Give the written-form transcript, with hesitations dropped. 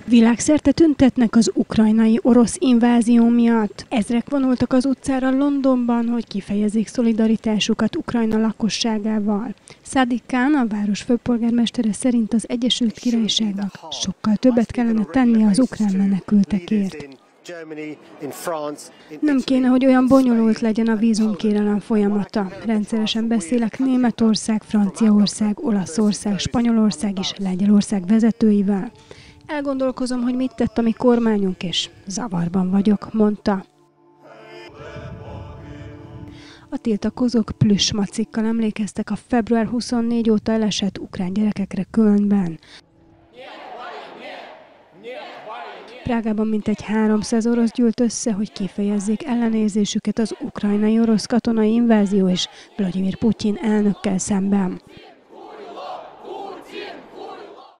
Világszerte tüntetnek az ukrajnai orosz invázió miatt. Ezrek vonultak az utcára Londonban, hogy kifejezzék szolidaritásukat Ukrajna lakosságával. Sadiq Khan, a város főpolgármestere szerint az Egyesült Királyságnak sokkal többet kellene tennie az ukrán menekültekért. Nem kéne, hogy olyan bonyolult legyen a vízumkérelem folyamata. Rendszeresen beszélek Németország, Franciaország, Olaszország, Spanyolország és Lengyelország vezetőivel. Elgondolkozom, hogy mit tett a mi kormányunk, és zavarban vagyok, mondta. A tiltakozók plüssmacikkal emlékeztek a február 24 óta elesett ukrán gyerekekre Kölnben. Prágában mintegy 300 orosz gyűlt össze, hogy kifejezzék ellenérzésüket az ukrajnai orosz katonai invázió és Vlagyimir Putyin elnökkel szemben.